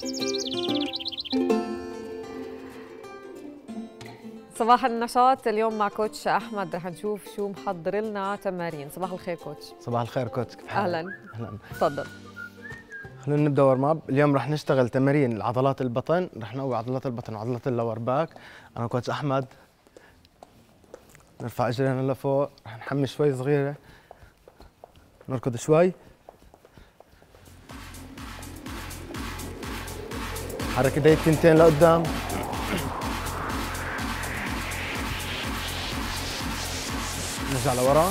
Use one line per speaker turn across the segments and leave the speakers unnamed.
صباح النشاط اليوم مع كوتش احمد، رح نشوف شو محضر لنا تمارين. صباح الخير كوتش.
صباح الخير كوتش، كيف حالك؟
اهلا. تفضل.
خلونا نبدا ورم اب. اليوم رح نشتغل تمارين لعضلات البطن، رح نقوي عضلات البطن وعضلات اللور باك. انا كوتش احمد. نرفع اجرينا لفوق، رح نحمي شوي صغيره، نركض شوي، حرك ايدي التنتين لقدام، نرجع لورا،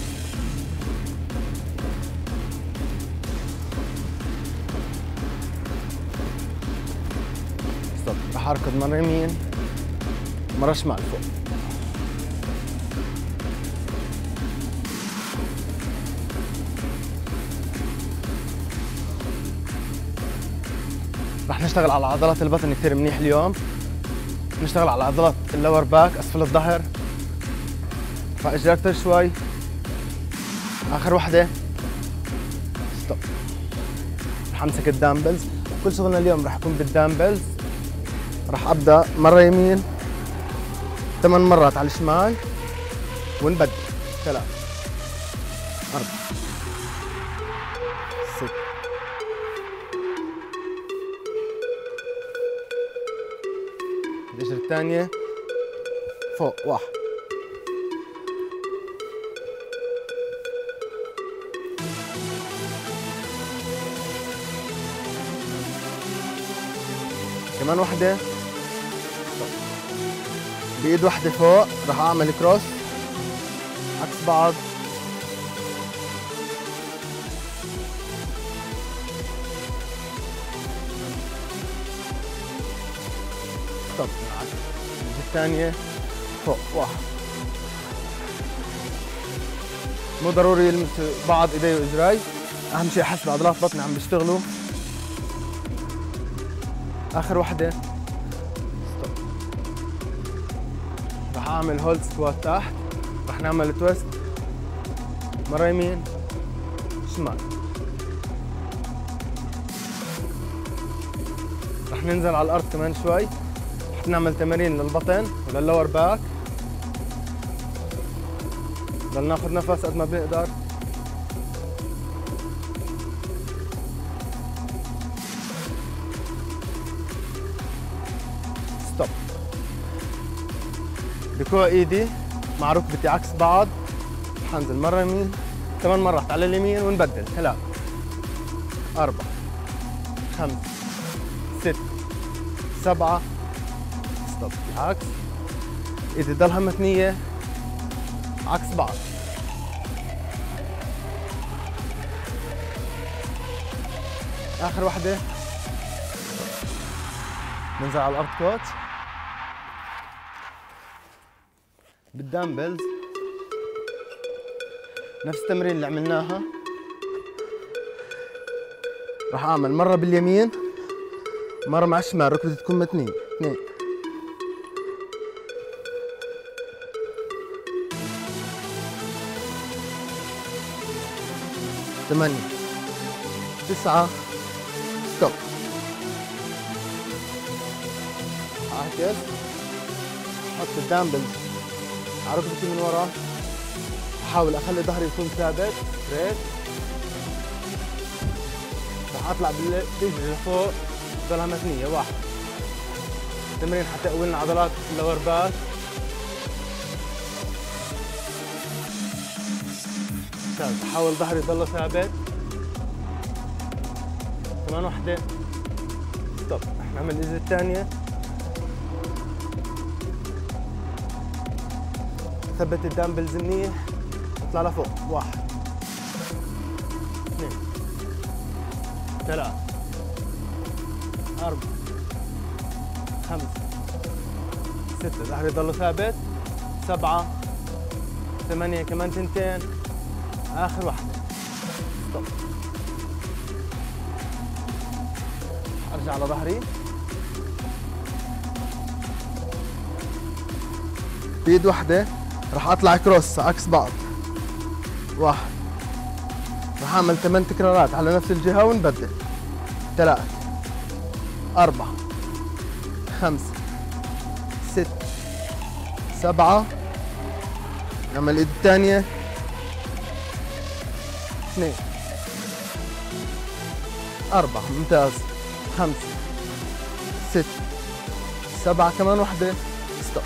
ستوب. رح اركض مره يمين مره شمال فوق. رح نشتغل على عضلات البطن كثير منيح اليوم. نشتغل على عضلات اللور باك، اسفل الظهر. ارفع اجري اكثر شوي. اخر وحده. ستوب. رح امسك الدامبلز. كل شغلنا اليوم رح يكون بالدامبلز. رح ابدا مره يمين 8 مرات على الشمال ونبدل 3 4 6 الإجرة الثانية فوق 1 كمان وحدة. بإيد وحدة فوق راح أعمل كروس عكس بعض. ستوب. الإيد الثانية فوق 1. مو ضروري يلمس بعض إيدي وإجراي، أهم شيء أحس بعضلات بطني عم بيشتغلوا. آخر وحدة. ستوب. رح أعمل هولد سكوات تحت. رح نعمل تويست مرة يمين شمال. رح ننزل على الأرض كمان شوي. رح نعمل تمارين للبطن وللور باك. ضل ناخذ نفس قد ما بنقدر. ستوب. بكوع ايدي مع ركبتي عكس بعض. حنزل مرة يمين 8 مرات على اليمين ونبدل 3 4 5 6 7. ستوب. العكس. ايدي تضلها متنية عكس بعض. آخر وحدة. ننزل على الأرض كوتش. بالدامبلز نفس التمرين اللي عملناها. راح أعمل مرة باليمين مرة مع الشمال، ركبتي تكون متنية. 2 8 9. ستوب. عكس. حط الدامبلز على ركبتي من ورا. احاول اخلي ظهري يكون ثابت ستريت. رح اطلع بالرجل لفوق ضلها متنية. 1. تمرين حتى يقوي لنا عضلات اللور باك. احاول ظهري يضله ثابت. كمان وحدة. ستوب. رح نعمل الإجرة الثانية. ثبت الدامبلز منيح. اطلع لفوق. 1 2 3 4 5 6. ظهري يضله ثابت. 7 8. كمان 2. آخر واحدة. ستوب. أرجع على ظهري. بإيد واحدة راح أطلع كروس عكس بعض. 1. راح أعمل 8 تكرارات على نفس الجهة ونبدل. 3 4 5 6 7. نعمل الايد الثانية. 2 4. ممتاز. 5 6 7. كمان وحدة. ستوب.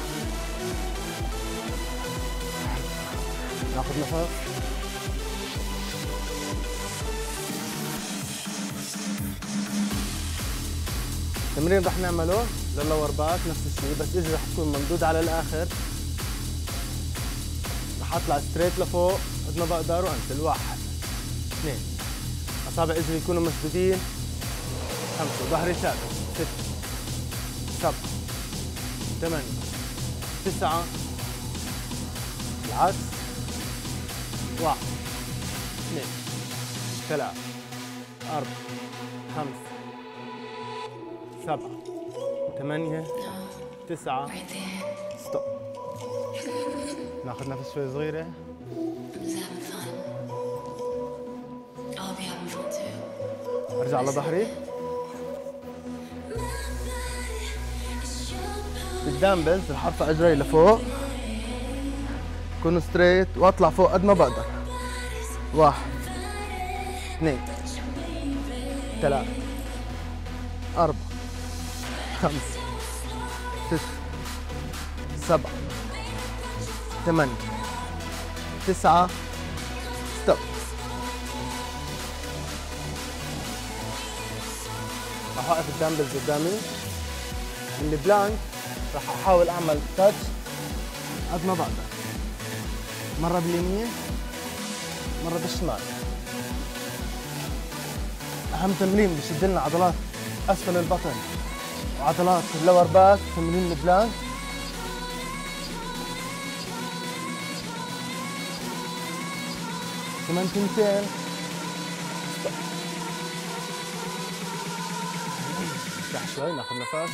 ناخذ نفس. التمرين رح نعمله للور باك نفس الشيء، بس اجري رح تكون ممدودة على الآخر. رح اطلع ستريت لفوق قد ما بقدر وانزل. 1 2. اصابع اجري يكونوا مشدودين. 5. ظهري ثابت. 6 7 8 9. العكس. 1 2 3 4 5 7 8 9. ستوب. ناخذ نفس شوي صغيرة. ارجع لظهري. بالدامبلز رح ارفع اجري لفوق، كونوا ستريت واطلع فوق قد ما بقدر. 1 2 3 4 5 6 7 8 9. ستوب. رح اوقف الدامبلز قدامي. من البلانك رح احاول اعمل تاتش قد ما بقدر، مرة باليمين مرة بالشمال. اهم تمرين بشد لنا عضلات اسفل البطن وعضلات اللور باك تمرين البلانك. كمان 2. نفتح شوي ناخذ نفس.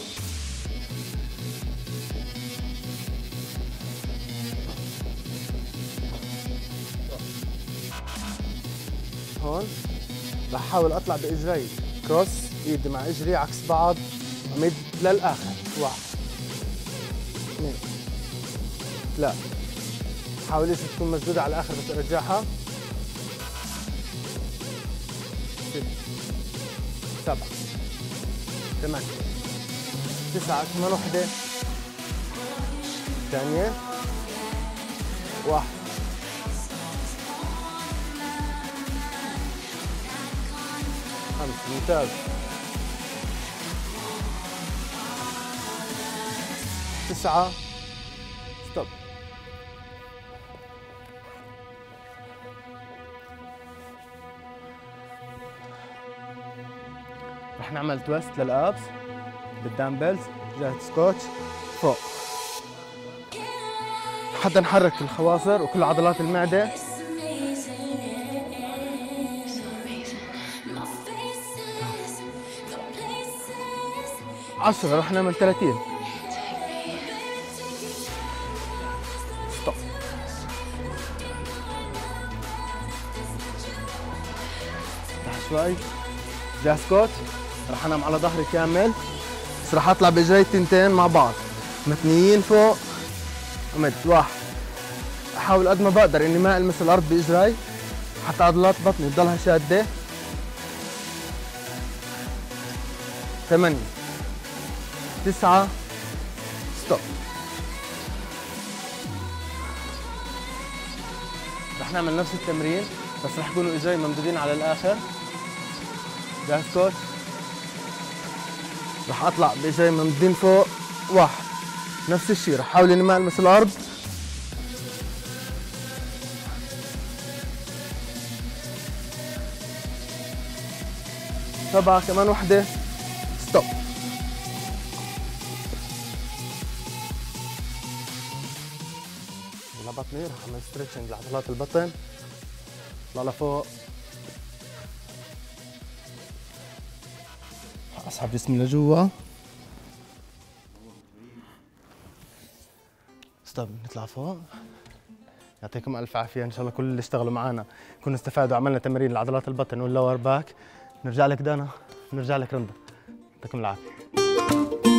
هون رح احاول اطلع باجري كروس، ايدي مع اجري عكس بعض وامد للاخر. 1 2 3. حاول ايدي تكون مشدودة على الاخر بس ارجعها. 6 7 8 9. كمان وحدة ثانية. 1 5. ممتاز. 9. ستوب. رح نعمل تويست للابس بالدامبلز. جهة سكوتش فوق لحتى نحرك الخواصر وكل عضلات المعدة. 10. رح نعمل 30. ستوب. افتح شوي. جاي سكوت. رح انام على ظهري كامل، بس رح اطلع باجري التنتين مع بعض متنيين فوق ومد. 1. احاول قد ما بقدر اني ما المس الارض باجري حتى عضلات بطني تضلها شاده. 8 9. ستوب. رح نعمل نفس التمرين بس رح يكونوا اجري ممدودين على الاخر. جاهز كوتش؟ رح اطلع باجري ممدودين فوق. 1. نفس الشيء رح احاول اني ما المس الارض. 7. كمان وحدة. ستوب. لبطني رح اعمل ستريتشنج لعضلات البطن. اطلع لفوق. اسحب جسمي لجوا. ستوب. نطلع فوق. يعطيكم الف عافيه، ان شاء الله كل اللي اشتغلوا معنا يكونوا استفادوا. عملنا تمارين لعضلات البطن واللور باك. نرجع لك دانا، نرجع لك رندا. يعطيكم العافيه.